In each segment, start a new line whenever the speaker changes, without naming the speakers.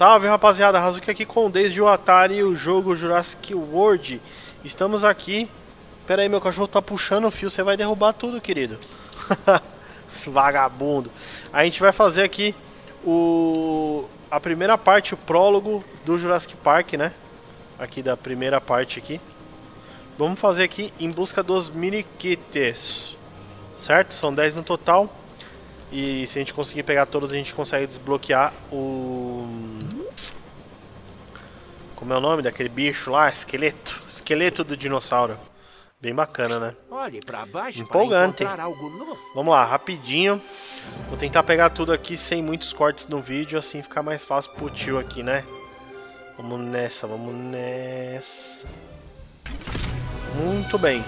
Salve rapaziada, Hazuki aqui com Desde o Atari e o jogo Jurassic World. Estamos aqui. Pera aí, meu cachorro tá puxando o fio, você vai derrubar tudo, querido. Vagabundo. A gente vai fazer aqui a primeira parte, o prólogo do Jurassic Park, né? Aqui da primeira parte aqui. Vamos fazer aqui em busca dos mini kits. Certo? São 10 no total. E se a gente conseguir pegar todos, a gente consegue desbloquear o... Como é o nome daquele bicho lá? Esqueleto. Esqueleto do dinossauro. Bem bacana, né?
Olhe pra baixo.
Empolgante.
Para encontrar algo novo.
Vamos lá, rapidinho. Vou tentar pegar tudo aqui sem muitos cortes no vídeo, assim ficar mais fácil pro tio aqui, né? Vamos nessa, vamos nessa. Muito bem.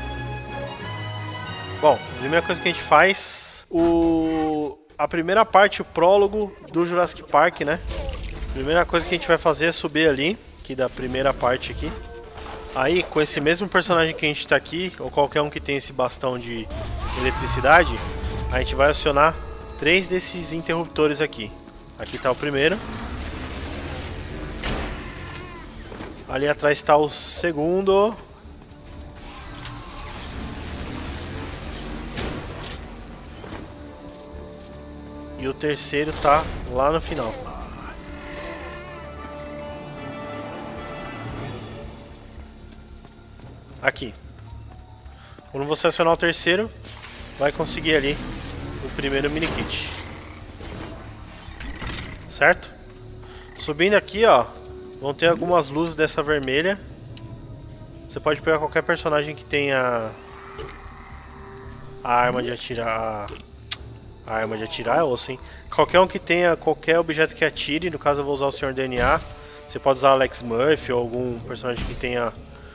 Bom, primeira coisa que a gente faz... A primeira parte, o prólogo do Jurassic Park, né? Primeira coisa que a gente vai fazer é subir ali, aqui da primeira parte aqui. Aí, com esse mesmo personagem que a gente tá aqui, ou qualquer um que tem esse bastão de eletricidade, a gente vai acionar 3 desses interruptores aqui. Aqui tá o primeiro. Ali atrás está o segundo. E o terceiro tá lá no final. Aqui. Quando você acionar o terceiro, vai conseguir ali o primeiro mini kit. Certo? Subindo aqui, ó, vão ter algumas luzes dessa vermelha. Você pode pegar qualquer personagem que tenha a arma de atirar. A arma de atirar, ou assim, qualquer um que tenha qualquer objeto que atire. No caso eu vou usar o Sr. DNA. Você pode usar Alex Murphy ou algum personagem que tenha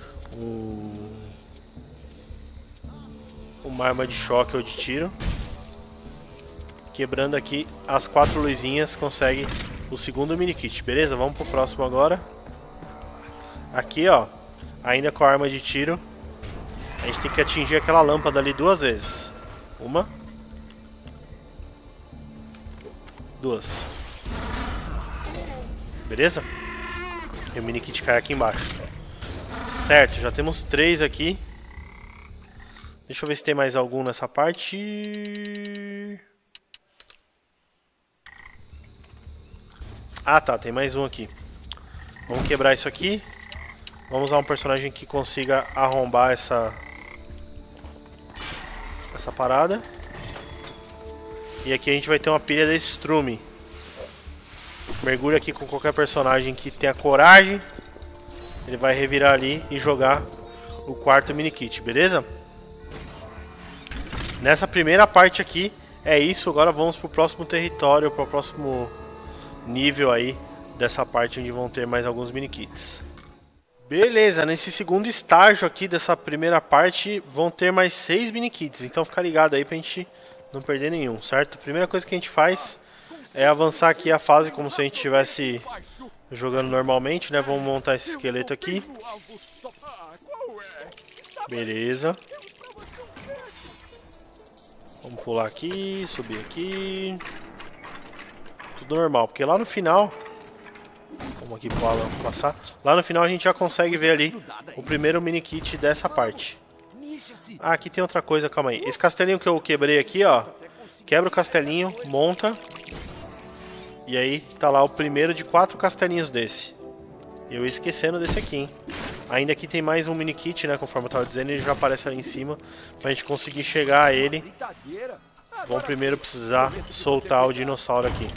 uma arma de choque ou de tiro. Quebrando aqui as 4 luzinhas consegue o segundo mini kit, beleza? Vamos pro próximo agora. Aqui, ó, ainda com a arma de tiro, a gente tem que atingir aquela lâmpada ali 2 vezes. Uma, 2. Beleza? E o mini kit cai aqui embaixo. Certo, já temos 3 aqui. Deixa eu ver se tem mais algum nessa parte. Ah tá, tem mais um aqui. Vamos quebrar isso aqui. Vamos usar um personagem que consiga arrombar essa parada. E aqui a gente vai ter uma pilha de estrume. Mergulha aqui com qualquer personagem que tenha coragem. Ele vai revirar ali e jogar o quarto mini kit, beleza? Nessa primeira parte aqui é isso. Agora vamos para o próximo território, para o próximo nível aí dessa parte onde vão ter mais alguns mini kits. Beleza, nesse segundo estágio aqui dessa primeira parte vão ter mais 6 mini kits. Então fica ligado aí pra gente não perder nenhum, certo? A primeira coisa que a gente faz é avançar aqui a fase como se a gente estivesse jogando normalmente, né? Vamos montar esse esqueleto aqui. Beleza. Vamos pular aqui, subir aqui. Tudo normal, porque lá no final... Vamos aqui pro Alan passar. Lá no final a gente já consegue ver ali o primeiro mini kit dessa parte. Ah, aqui tem outra coisa, calma aí. Esse castelinho que eu quebrei aqui, ó. Quebra o castelinho, monta. E aí tá lá o primeiro de 4 castelinhos desse. Eu ia esquecendo desse aqui, hein. Ainda aqui tem mais um mini kit, né? Conforme eu tava dizendo, ele já aparece ali em cima. Pra gente conseguir chegar a ele. Vamos primeiro precisar soltar o dinossauro aqui.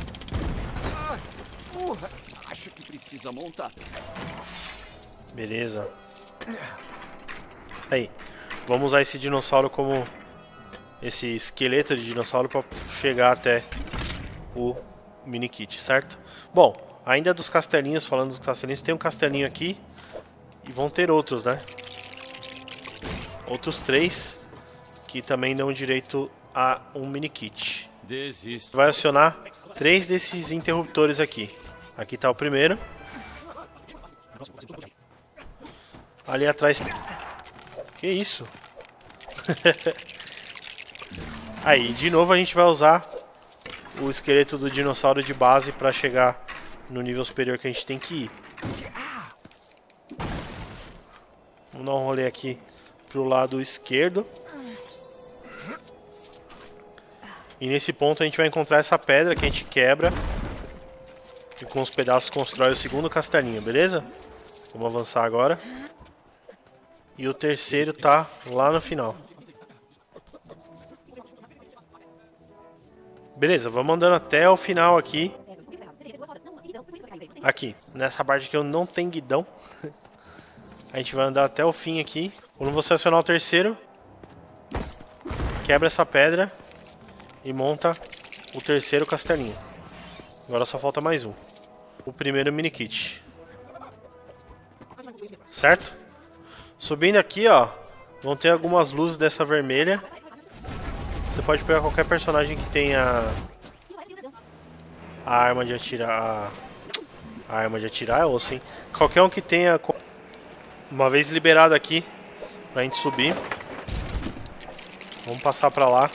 Acho que precisa montar.
Beleza. Aí, vamos usar esse dinossauro como... Esse esqueleto de dinossauro para chegar até o mini kit, certo? Bom, ainda dos castelinhos, falando dos castelinhos, tem um castelinho aqui. E vão ter outros, né? Outros 3 que também dão direito a um mini kit.
Desisto.
Vai acionar 3 desses interruptores aqui. Aqui tá o primeiro. Ali atrás. Que isso? Aí, de novo a gente vai usar o esqueleto do dinossauro de base para chegar no nível superior que a gente tem que ir. Vamos dar um rolê aqui pro lado esquerdo. E nesse ponto a gente vai encontrar essa pedra que a gente quebra. E com os pedaços constrói o segundo castelinho, beleza? Vamos avançar agora. E o terceiro tá lá no final. Beleza, vamos andando até o final aqui. Aqui, nessa parte que eu não tenho guidão. A gente vai andar até o fim aqui. Quando você acionar o terceiro, quebra essa pedra e monta o terceiro castelinho. Agora só falta mais um. O primeiro mini kit. Certo? Subindo aqui, ó, vão ter algumas luzes dessa vermelha. Você pode pegar qualquer personagem que tenha a arma de atirar. A arma de atirar é osso, hein? Qualquer um que tenha. Uma vez liberado aqui, pra gente subir. Vamos passar pra lá.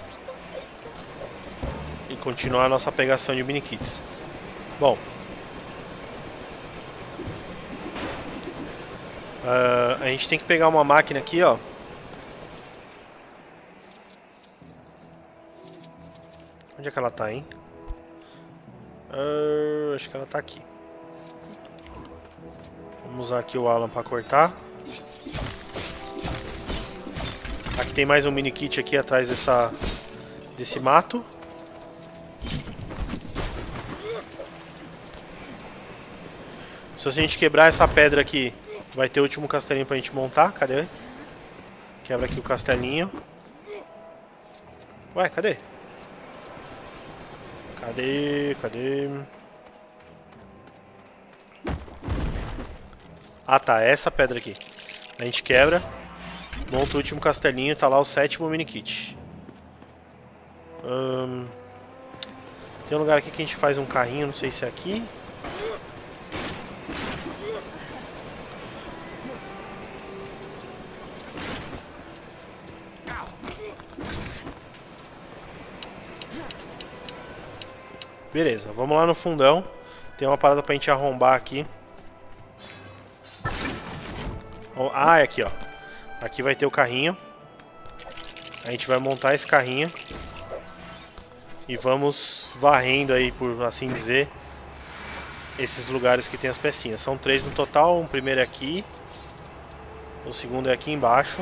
E continuar a nossa pegação de mini kits. Bom. A gente tem que pegar uma máquina aqui, ó. Onde é que ela tá, hein? Acho que ela tá aqui. Vamos usar aqui o Alan para cortar. Aqui tem mais um mini kit aqui atrás desse mato. Se a gente quebrar essa pedra aqui, vai ter o último castelinho pra gente montar. Cadê? Quebra aqui o castelinho. Ué, cadê? Cadê? Ah, tá. É essa pedra aqui. A gente quebra. Monta o último castelinho. Tá lá o 7º mini kit. Tem um lugar aqui que a gente faz um carrinho. Não sei se é aqui. Beleza, vamos lá no fundão. Tem uma parada pra gente arrombar aqui. Ah, é aqui, ó. Aqui vai ter o carrinho. A gente vai montar esse carrinho. E vamos varrendo aí, por assim dizer, esses lugares que tem as pecinhas. São 3 no total. O primeiro é aqui. O segundo é aqui embaixo.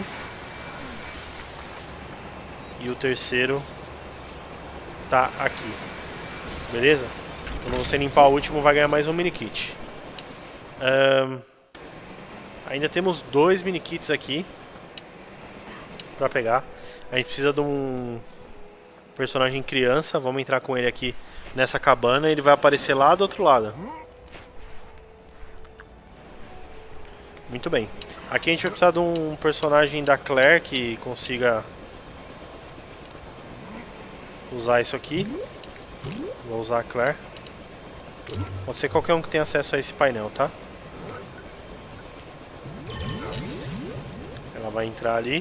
E o terceiro tá aqui. Beleza? Quando você limpar o último, vai ganhar mais um mini kit. Ainda temos 2 mini kits aqui pra pegar. A gente precisa de um personagem criança. Vamos entrar com ele aqui nessa cabana. Ele vai aparecer lá do outro lado. Muito bem. Aqui a gente vai precisar de um personagem da Claire que consiga usar isso aqui. Vou usar a Claire. Pode ser qualquer um que tenha acesso a esse painel, tá? Ela vai entrar ali.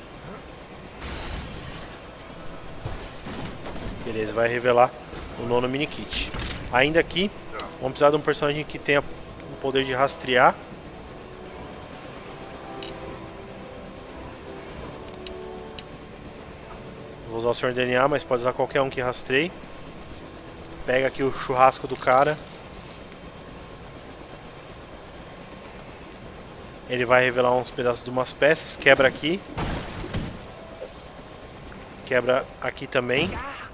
Beleza, vai revelar o 9º mini kit. Ainda aqui, vamos precisar de um personagem que tenha o poder de rastrear. Vou usar o Senhor DNA, mas pode usar qualquer um que rastreie. Pega aqui o churrasco do cara. Ele vai revelar uns pedaços de umas peças. Quebra aqui. Quebra aqui também.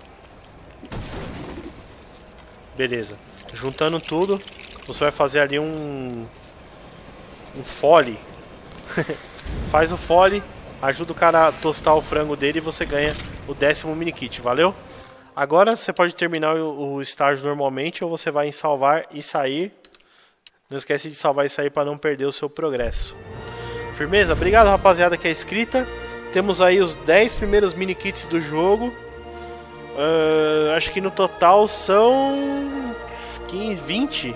Beleza. Juntando tudo, você vai fazer ali um fole. Faz o fole, ajuda o cara a tostar o frango dele e você ganha o 10º mini kit. Valeu? Agora você pode terminar o estágio normalmente ou você vai em salvar e sair. Não esquece de salvar e sair para não perder o seu progresso. Firmeza? Obrigado, rapaziada, que é inscrita. Temos aí os 10 primeiros mini kits do jogo. Acho que no total são 15, 20,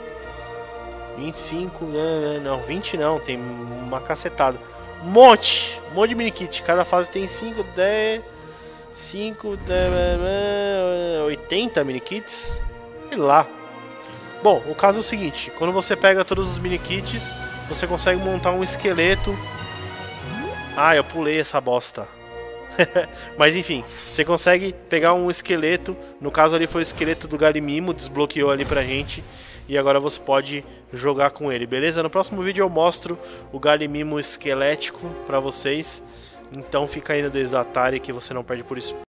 25, não, 20 não, tem uma cacetada. Um monte de mini kit. Cada fase tem 5, 10, 5, 10, 80 mini kits. Sei lá. Bom, o caso é o seguinte, quando você pega todos os mini kits, você consegue montar um esqueleto. Ah, eu pulei essa bosta. Mas enfim, você consegue pegar um esqueleto. No caso ali foi o esqueleto do Galimimo, desbloqueou ali pra gente. E agora você pode jogar com ele, beleza? No próximo vídeo eu mostro o Galimimo esquelético pra vocês. Então fica aí no Desde o Atari que você não perde por isso.